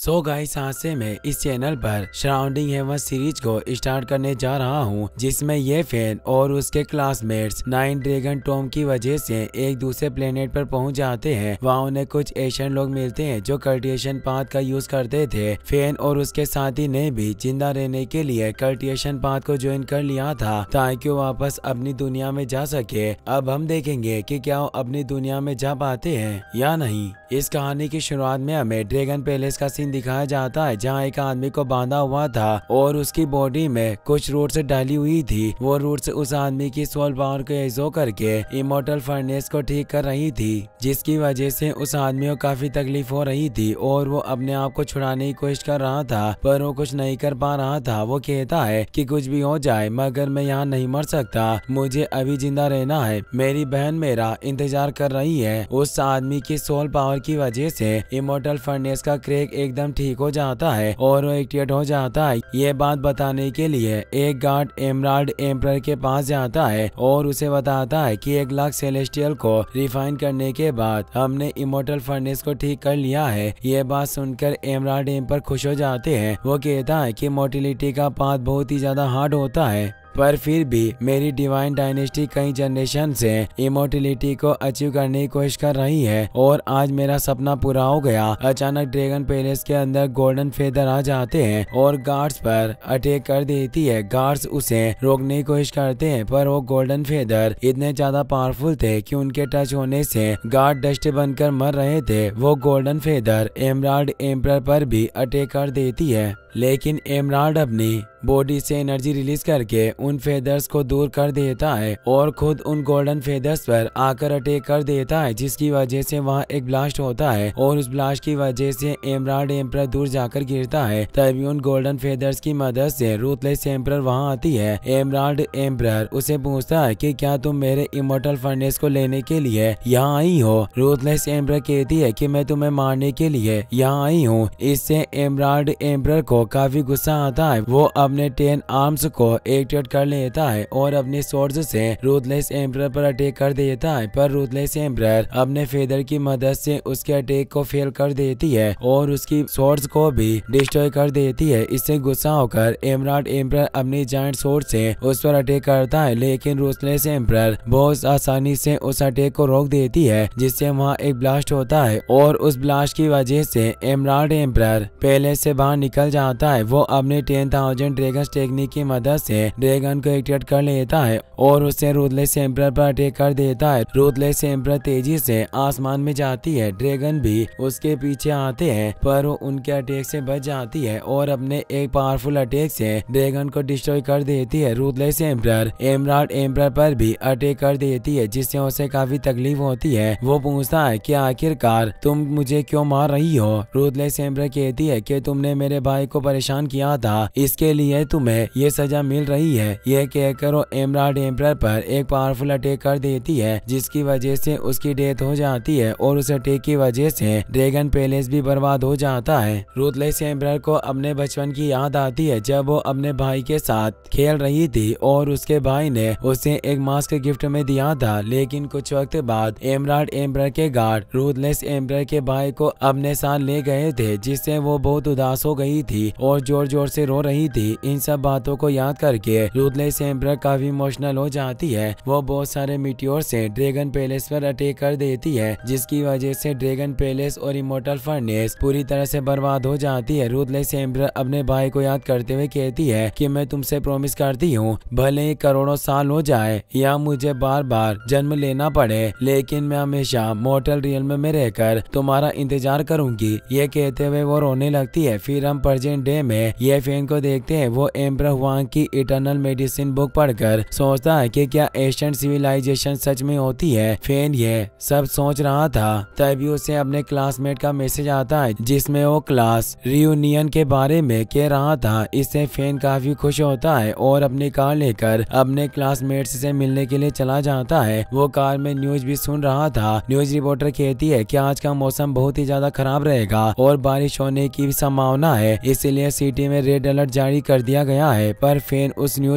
So guys, आज से मैं इस चैनल पर सराउंडिंग हेवन सीरीज को स्टार्ट करने जा रहा हूँ, जिसमें ये फैन और उसके क्लासमेट्स 9 ड्रैगन टॉम की वजह से एक दूसरे प्लेनेट पर पहुँच जाते हैं। वहाँ उन्हें कुछ एशियन लोग मिलते हैं जो कल्टिवेशन पाथ का यूज करते थे। फैन और उसके साथी ने भी जिंदा रहने के लिए कल्टिवेशन पाथ को ज्वाइन कर लिया था ताकि वो वापस अपनी दुनिया में जा सके। अब हम देखेंगे कि क्या वो अपनी दुनिया में जा पाते हैं या नहीं। इस कहानी की शुरुआत में हमें ड्रैगन पैलेस का सीन दिखाया जाता है, जहाँ एक आदमी को बांधा हुआ था और उसकी बॉडी में कुछ रूट्स डाली हुई थी। वो रूट्स उस आदमी की सोल पावर को एजो करके इमोर्टल फर्नेस को ठीक कर रही थी, जिसकी वजह से उस आदमी को काफी तकलीफ हो रही थी और वो अपने आप को छुड़ाने की कोशिश कर रहा था, पर वो कुछ नहीं कर पा रहा था। वो कहता है कि कुछ भी हो जाए मगर मैं यहाँ नहीं मर सकता, मुझे अभी जिंदा रहना है। मेरी बहन मेरा इंतजार कर रही है। उस आदमी की सोल पावर की वजह से इमोर्टल फर्नेस का क्रैक एकदम ठीक हो जाता है और वो एक्टिवेट हो जाता है। ये बात बताने के लिए एक गार्ड एमराल्ड एम्परर के पास जाता है और उसे बताता है कि 1 लाख सेलेस्टियल को रिफाइन करने के बाद हमने इमोर्टल फर्नेस को ठीक कर लिया है। ये बात सुनकर एमराल्ड एम्परर खुश हो जाते हैं। वो कहता है कि मोटिलिटी का पाथ बहुत ही ज्यादा हार्ड होता है, पर फिर भी मेरी डिवाइन डायनेस्टी कई जनरेशन से इमोर्टिलिटी को अचीव करने की कोशिश कर रही है और आज मेरा सपना पूरा हो गया। अचानक ड्रैगन पैलेस के अंदर गोल्डन फेदर आ जाते हैं और गार्ड्स पर अटैक कर देती है। गार्ड्स उसे रोकने की कोशिश करते हैं, पर वो गोल्डन फेदर इतने ज्यादा पावरफुल थे कि उनके टच होने से गार्ड डस्ट बनकर मर रहे थे। वो गोल्डन फेदर एमराल्ड एम्परर पर भी अटैक कर देती है, लेकिन एमराल्ड अपनी बॉडी से एनर्जी रिलीज करके उन फेदर्स को दूर कर देता है और खुद उन गोल्डन फेदर्स पर आकर अटैक कर देता है, जिसकी वजह से वहाँ एक ब्लास्ट होता है और उस ब्लास्ट की वजह से एमराल्ड एम्परर दूर जाकर गिरता है। तभी उन गोल्डन फेदर्स की मदद से रूथलेस एम्परर वहाँ आती है। एमराल्ड एम्परर उसे पूछता है कि क्या तुम मेरे इमोर्टल फर्नेस को लेने के लिए यहाँ आई हो। रूथलेस एम्परर कहती है कि मैं तुम्हें मारने के लिए यहाँ आई हूँ। इससे एमराल्ड एम्परर को काफी गुस्सा आता है। वो अपने 10 आर्म्स को एक्टिवेट कर लेता है और अपने स्वॉर्ड्स से रूथलेस एम्परर पर अटैक कर देता है, पर रूथलेस एम्परर अपने फेदर की मदद से उसके अटैक को फेल कर देती है और उसकी स्वॉर्ड्स को भी डिस्ट्रॉय कर देती है। इससे गुस्सा होकर एमराल्ड एम्परर अपनी जायंट स्वॉर्ड से उस पर अटैक करता है, लेकिन रूथलेस एम्परर बहुत आसानी से उस अटैक को रोक देती है, जिससे वहाँ एक ब्लास्ट होता है और उस ब्लास्ट की वजह से एमराल्ड एम्परर पैलेस से बाहर निकल जाता है। वो अपने 10,000 ड्रैगन टेक्निक की मदद से ड्रैगन को एक्टिवेट कर लेता है और उससे रूथलेस एम्परर पर अटैक कर देता है। रूथलेस एम्परर तेजी से आसमान में जाती है। ड्रैगन भी उसके पीछे आते हैं, पर वो उनके अटैक से बच जाती है और अपने एक पावरफुल अटैक से ड्रैगन को डिस्ट्रॉय कर देती है। रूथलेस एम्परर एमराल्ड एम्परर पर भी अटैक कर देती है, जिससे उसे काफी तकलीफ होती है। वो पूछता है कि आखिरकार तुम मुझे क्यों मार रही हो। रूथलेस एम्परर कहती है कि तुमने मेरे भाई को परेशान किया था, इसके लिए तुम्हें ये सजा मिल रही है। यह कहकर वो एमराल्ड एम्परर पर एक पावरफुल अटैक कर देती है, जिसकी वजह से उसकी डेथ हो जाती है और उस अटैक की वजह से ड्रैगन पैलेस भी बर्बाद हो जाता है। रूथलेस एम्परर को अपने बचपन की याद आती है, जब वो अपने भाई के साथ खेल रही थी और उसके भाई ने उसे एक मास्क गिफ्ट में दिया था, लेकिन कुछ वक्त बाद एमराल्ड एम्परर के गार्ड रूथलेस एम्परर के भाई को अपने साथ ले गए थे, जिससे वो बहुत उदास हो गई थी और जोर जोर से रो रही थी। इन सब बातों को याद करके रूथलेस एम्परर काफी इमोशनल हो जाती है। वो बहुत सारे मीटियोर से ड्रैगन पैलेस पर अटैक कर देती है, जिसकी वजह से ड्रैगन पैलेस और इमोर्टल फर्नेस पूरी तरह से बर्बाद हो जाती है। रूथलेस एम्परर अपने भाई को याद करते हुए कहती है कि मैं तुमसे प्रॉमिस करती हूँ, भले ही करोड़ों साल हो जाए या मुझे बार बार जन्म लेना पड़े, लेकिन मैं हमेशा मॉर्टल रियल्म में रहकर तुम्हारा इंतजार करूंगी। ये कहते हुए वो रोने लगती है। फिर हम प्रेजेंट डे में ये फैन को देखते हैं। वो एम्परर हुआंग की इटर्नल मेडिसिन बुक पढ़कर सोचता है कि क्या एशियंट सिविलाइजेशन सच में होती है। फैन ये सब सोच रहा था, तभी उसे अपने क्लासमेट का मैसेज आता है, जिसमें वो क्लास रियूनियन के बारे में कह रहा था। इससे फैन काफी खुश होता है और अपनी कार लेकर अपने क्लासमेट्स से मिलने के लिए चला जाता है। वो कार में न्यूज भी सुन रहा था। न्यूज रिपोर्टर कहती है कि आज का मौसम बहुत ही ज्यादा खराब रहेगा और बारिश होने की भी संभावना है, इसलिए सिटी में रेड अलर्ट जारी कर दिया गया है। पर फैन उस न्यूज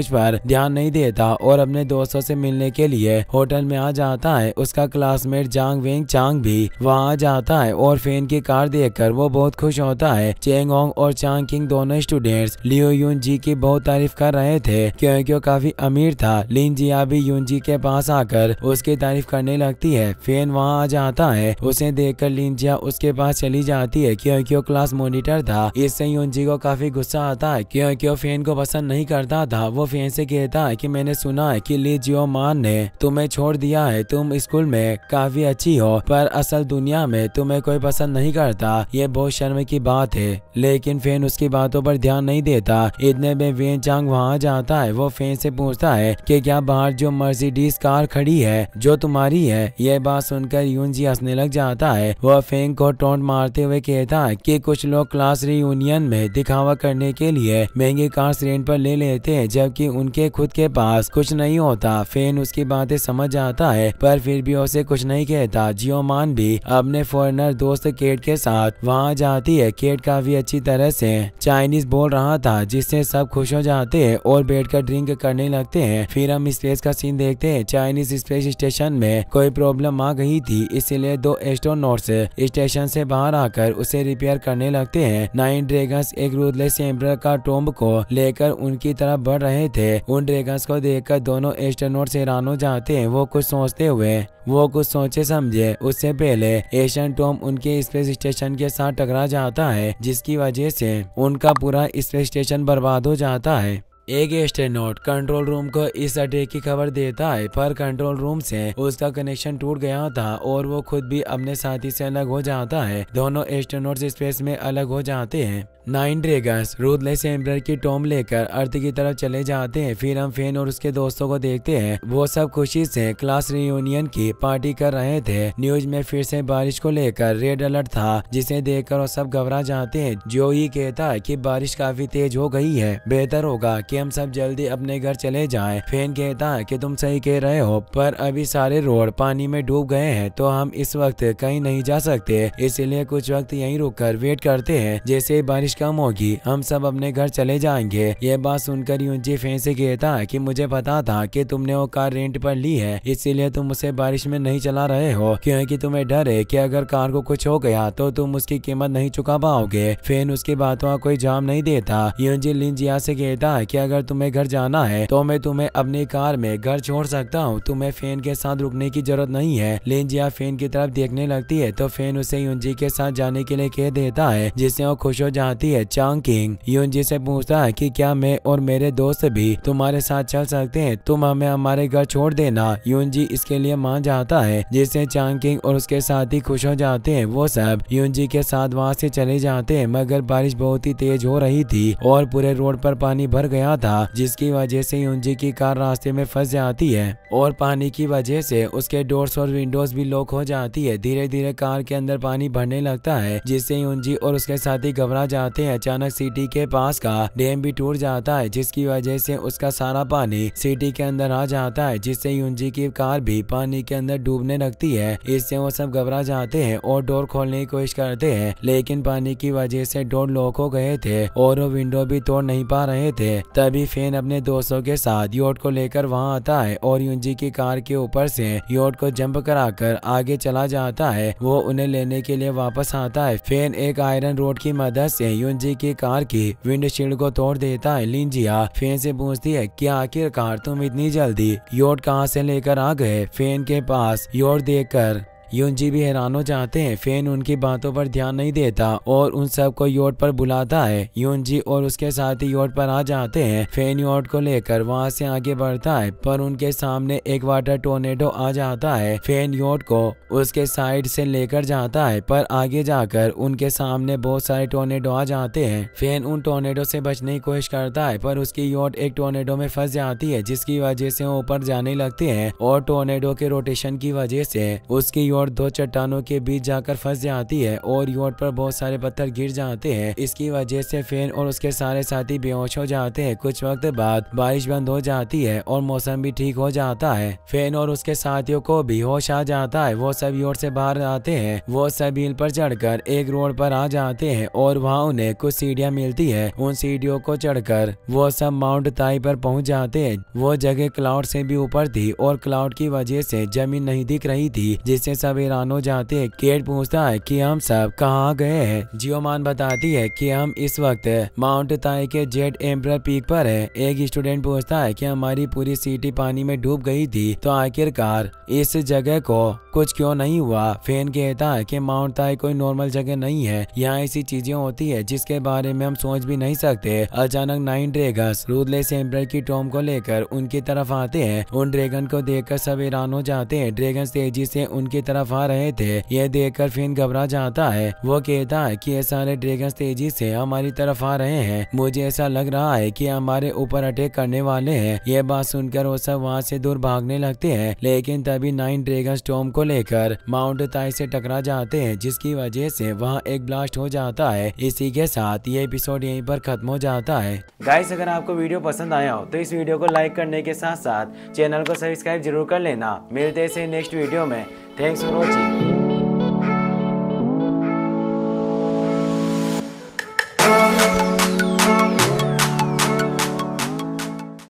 कुछ पर ध्यान नहीं देता और अपने दोस्तों से मिलने के लिए होटल में आ जाता है। उसका क्लासमेट जांग वेंग चांग भी वहाँ आ जाता है और फेन की कार देखकर वो बहुत खुश होता है। चेंग होंग और चांग किंग दोनों स्टूडेंट्स लियो यून जी की बहुत तारीफ कर रहे थे क्योंकि वो काफी अमीर था। लिन जिया भी यून जी के पास आकर उसकी तारीफ करने लगती है। फेन वहाँ आ जाता है, उसे देखकर लिन जिया उसके पास चली जाती है क्योंकि वो क्लास मॉनिटर था। इससे यून जी को काफी गुस्सा आता है क्योंकि वो फेन को पसंद नहीं करता था। वो फेन से कहता है कि मैंने सुना है कि ली जियो मान ने तुम्हें छोड़ दिया है। तुम स्कूल में काफी अच्छी हो पर असल दुनिया में तुम्हें कोई पसंद नहीं करता। ये बहुत शर्म की बात है। लेकिन फेन उसकी बातों पर ध्यान नहीं देता। इतने में वेन चांग वहाँ जाता है। वो फेन से पूछता है कि क्या बाहर जो मर्सिडीज कार खड़ी है जो तुम्हारी है। ये बात सुनकर यून जी हंसने लग जाता है। वह फेन को टोंट मारते हुए कहता है कि कुछ लोग क्लास रियूनियन में दिखावा करने के लिए महंगी कार्स रेंट पर ले लेते हैं जबकि उनके खुद के पास कुछ नहीं होता। फेन उसकी बातें समझ जाता है पर फिर भी उसे कुछ नहीं कहता। जियो मान भी अपने फॉरेनर दोस्त केट के साथ वहाँ जाती है। केट काफी अच्छी तरह से चाइनीज बोल रहा था जिससे सब खुश हो जाते हैं और बैठकर ड्रिंक करने लगते हैं। फिर हम स्पेस का सीन देखते हैं। चाइनीज स्पेस स्टेशन में कोई प्रॉब्लम आ गई थी इसीलिए 2 एस्ट्रोनॉट्स स्टेशन से बाहर आकर उसे रिपेयर करने लगते हैं। 9 ड्रैगन्स एक रूथलेस एम्परर का टॉम्ब को लेकर उनकी तरफ बढ़ रहे थे। उन ड्रैगन्स को देखकर दोनों एस्ट्रोनॉट्स हैरान हो जाते हैं। वो कुछ सोचे समझे उससे पहले एशियन टॉम उनके स्पेस स्टेशन के साथ टकरा जाता है जिसकी वजह से उनका पूरा स्पेस स्टेशन बर्बाद हो जाता है। एक एस्ट्रोनॉट कंट्रोल रूम को इस अटैक की खबर देता है पर कंट्रोल रूम से उसका कनेक्शन टूट गया था और वो खुद भी अपने साथी से अलग हो जाता है। दोनों एस्ट्रोनॉट्स स्पेस में अलग हो जाते हैं। 9 ड्रैगन्स रूथलेस एम्परर की टॉम्ब लेकर अर्थ की तरफ चले जाते हैं। फिर हम फेन और उसके दोस्तों को देखते हैं। वो सब खुशी से क्लास रियूनियन की पार्टी कर रहे थे। न्यूज में फिर से बारिश को लेकर रेड अलर्ट था जिसे देखकर वो सब घबरा जाते हैं। जो ही कहता है कि बारिश काफी तेज हो गई है, बेहतर होगा कि हम सब जल्दी अपने घर चले जाएं। फेन कहता है कि तुम सही कह रहे हो पर अभी सारे रोड पानी में डूब गए हैं तो हम इस वक्त कहीं नहीं जा सकते, इसलिए कुछ वक्त यहीं रुककर वेट करते हैं। जैसे बारिश कम होगी हम सब अपने घर चले जाएंगे। ये बात सुनकर यूनजी फेन से कहता है कि मुझे पता था कि तुमने वो कार रेंट पर ली है इसीलिए तुम उसे बारिश में नहीं चला रहे हो क्योंकि तुम्हें डर है कि अगर कार को कुछ हो गया तो तुम उसकी कीमत नहीं चुका पाओगे। फेन उसकी बातों का कोई जवाब नहीं देता। यूनजी लिन जिया से कहता है कि अगर तुम्हें घर जाना है तो मैं तुम्हें अपनी कार में घर छोड़ सकता हूँ, तुम्हें फेन के साथ रुकने की जरूरत नहीं है। लिन जिया फेन की तरफ देखने लगती है तो फेन उसे यूनजी के साथ जाने के लिए कह देता है जिससे वो खुश हो जाती है। चांग किंग यूनजी से पूछता है कि क्या मैं और मेरे दोस्त भी तुम्हारे साथ चल सकते हैं, तुम हमें हमारे घर छोड़ देना। यूनजी इसके लिए मान जाता है जिससे चांग किंग और उसके साथी खुश हो जाते हैं। वो सब यूनजी के साथ वहाँ से चले जाते हैं मगर बारिश बहुत ही तेज हो रही थी और पूरे रोड पर पानी भर गया था जिसकी वजह से यूनजी की कार रास्ते में फंस जाती है और पानी की वजह से उसके डोर्स और विंडोज भी लॉक हो जाती है। धीरे धीरे कार के अंदर पानी भरने लगता है जिससे यूनजी और उसके साथी घबरा जाते हैं। अचानक सिटी के पास का डैम भी टूट जाता है जिसकी वजह से उसका सारा पानी सिटी के अंदर आ जाता है जिससे यूनजी की कार भी पानी के अंदर डूबने लगती है। इससे वो सब घबरा जाते हैं और डोर खोलने की कोशिश करते हैं लेकिन पानी की वजह से डोर लॉक हो गए थे और वो विंडो भी तोड़ नहीं पा रहे थे। तभी फेन अपने दोस्तों के साथ योट को लेकर वहाँ आता है और यूनजी की कार के ऊपर से योट को जंप कराकर आगे चला जाता है। वो उन्हें लेने के लिए वापस आता है। फेन एक आयरन रोड की मदद से यूनजी की कार की विंडशील्ड को तोड़ देता है। लिन जिया फेन से पूछती है कि आखिरकार तुम इतनी जल्दी योट कहाँ से लेकर आ गए। फेन के पास योट देखकर यूनजी भी हैरान हो जाते हैं। फेन उनकी बातों पर ध्यान नहीं देता और उन सबको योट पर बुलाता है। यूनजी और उसके साथी योट पर आ जाते हैं। फेन योट को लेकर वहां से आगे बढ़ता है पर उनके सामने एक वाटर टोर्नेडो आ जाता है। फेन योट को उसके साइड से लेकर जाता है पर आगे जाकर उनके सामने बहुत सारे टोर्नेडो आ जाते हैं। फेन उन टोर्नेडो से बचने की कोशिश करता है पर उसकी योट एक टोर्नेडो में फंस जाती है जिसकी वजह से वो ऊपर जाने लगते हैं और टोर्नेडो के रोटेशन की वजह से उसकी योट दो चट्टानों के बीच जाकर फंस जाती है और योट पर बहुत सारे पत्थर गिर जाते हैं। इसकी वजह से फेन और उसके सारे साथी बेहोश हो जाते हैं। कुछ वक्त बाद बारिश बंद हो जाती है और मौसम भी ठीक हो जाता है। फेन और उसके साथियों को भी होश आ जाता है। वो सब योट से बाहर आते हैं। वो सब हिल पर चढ़कर एक रोड पर आ जाते हैं और वहाँ उन्हें कुछ सीढ़ियाँ मिलती है। उन सीढ़ियों को चढ़कर वो सब माउंट ताई पर पहुँच जाते हैं। वो जगह क्लाउड से भी ऊपर थी और क्लाउड की वजह से जमीन नहीं दिख रही थी, जिससे सब हैरान हो जाते हैं। केट पूछता है कि हम सब कहाँ गए हैं। जियोमान बताती है कि हम इस वक्त माउंट ताई के जेट एम्परर पीक पर है। एक स्टूडेंट पूछता है कि हमारी पूरी सिटी पानी में डूब गई थी, तो आखिरकार इस जगह को कुछ क्यों नहीं हुआ। फेन कहता है कि माउंट ताई कोई नॉर्मल जगह नहीं है, यहाँ ऐसी चीजें होती है जिसके बारे में हम सोच भी नहीं सकते। अचानक 9 ड्रैगन्स रूथलेस एम्परर की टॉम को लेकर उनकी तरफ आते हैं। उन ड्रैगन को देखकर सब हैरान हो जाते हैं। ड्रैगन तेजी से उनकी तरफ आ रहे थे। यह देखकर फेन घबरा जाता है। वो कहता है कि ये सारे ड्रैगन तेजी से हमारी तरफ आ रहे हैं, मुझे ऐसा लग रहा है कि हमारे ऊपर अटैक करने वाले हैं। यह बात सुनकर वो सब वहाँ से दूर भागने लगते हैं, लेकिन तभी 9 ड्रैगन टॉम को लेकर माउंट ताई से टकरा जाते हैं, जिसकी वजह से वहाँ एक ब्लास्ट हो जाता है। इसी के साथ ये एपिसोड यहीं पर खत्म हो जाता है। गाइस, अगर आपको वीडियो पसंद आया हो तो इस वीडियो को लाइक करने के साथ साथ चैनल को सब्सक्राइब जरूर कर लेना। मिलते हैं नेक्स्ट वीडियो में। Thanks for watching.